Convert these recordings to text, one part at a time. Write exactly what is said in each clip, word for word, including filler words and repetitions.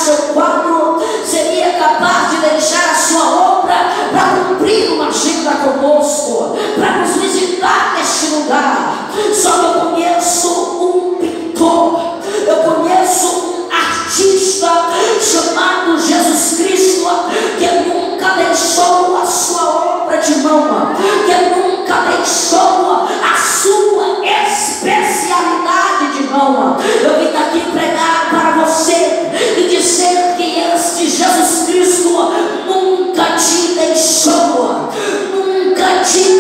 seu quadro, seria capaz de deixar a sua obra para cumprir uma agenda conosco, para nos visitar neste lugar. Só que eu conheço um pintor, eu conheço um artista chamado Jesus Cristo, que nunca deixou a sua obra de mão, que nunca deixou a sua especialidade de mão. Eu vim aqui pregar para você e dizer que este Jesus Cristo nunca te deixou, nunca te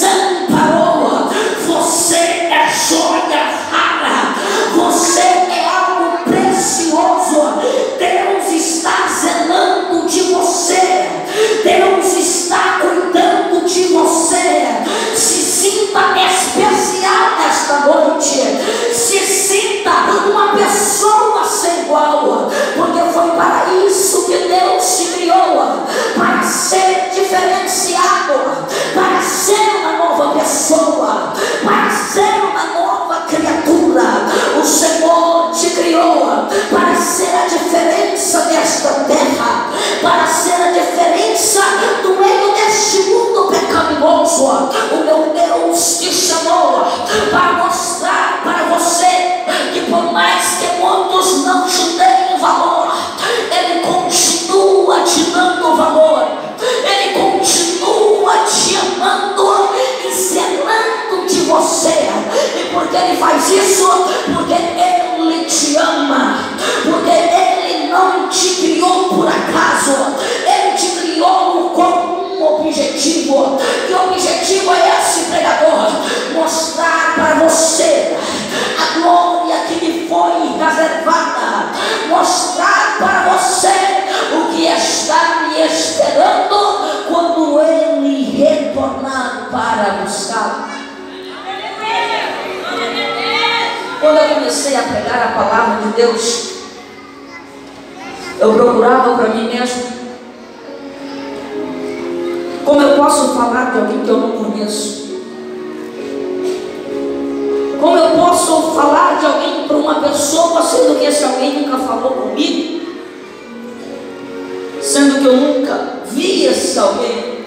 desamparou. Você é joia rara, você é algo precioso. Deus está zelando de você, Deus está cuidando de você. Se sinta especial nesta noite, se sinta uma pessoa sem igual, porque foi para isso que Deus te criou, para ser diferenciado, para ser uma nova pessoa, para ser uma nova criatura. O Senhor te criou para ser a diferença desta terra, para ser a diferença no meio deste mundo pecaminoso. O meu Deus te chamou para mostrar para você que, por mais que muitos não te deem valor, Ele continua te dando valor, Ele continua te amando e zelando de você. E porque Ele faz isso? Porque Ele te ama, porque Ele não te criou por acaso, Ele te criou com um objetivo. Que objetivo é esse, pregador? Mostrar para você a glória que lhe foi reservada, mostrar para você o que está lhe esperando quando Ele retornar para buscar. Quando eu comecei a pregar a palavra de Deus, eu procurava para mim mesmo: como eu posso falar de alguém que eu não conheço? Como eu posso falar de alguém para uma pessoa, sendo que esse alguém nunca falou comigo, sendo que eu nunca vi esse alguém?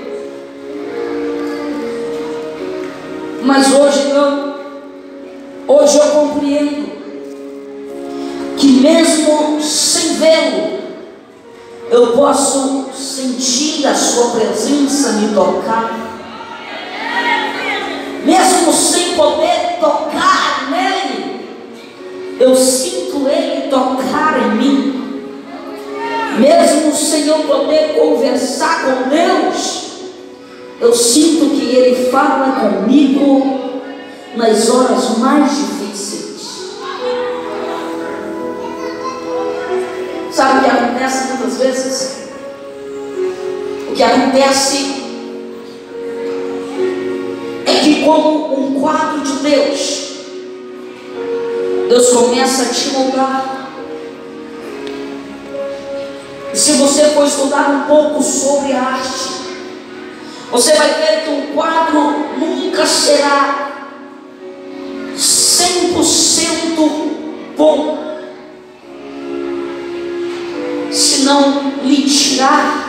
Mas hoje não. Hoje eu compreendo que mesmo sem vê-lo, eu posso sentir a sua presença me tocar. Mesmo sem poder tocar nele, eu sinto ele tocar em mim. Mesmo sem eu poder conversar com Deus, eu sinto que ele fala comigo nas horas mais difíceis. Sabe o que acontece muitas vezes? O que acontece é que, como um quadro de Deus, Deus começa a te moldar. E se você for estudar um pouco sobre a arte, você vai ver que um quadro nunca será cem por cento bom se não lhe tirar